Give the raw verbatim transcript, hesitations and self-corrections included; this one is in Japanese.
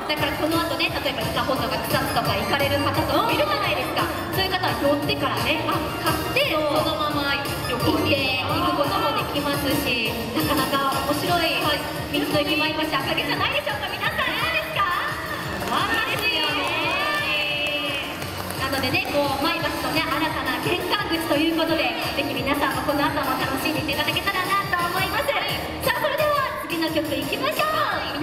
だからこの後ね、例えば伊香保とか草津とか行かれる方とかいるじゃないですか。そういう方は寄ってからね、あ、買ってそのまま旅行に行くこともできますし、なかなか面白い道の駅前橋赤城じゃないでしょうか。皆さんどうですか？いいですよね。なのでね、こう前橋のね、新たな玄関口ということで、ぜひ皆さんもこの後も楽しんでいただけたらなと思います。さあ、それでは次の曲いきましょう。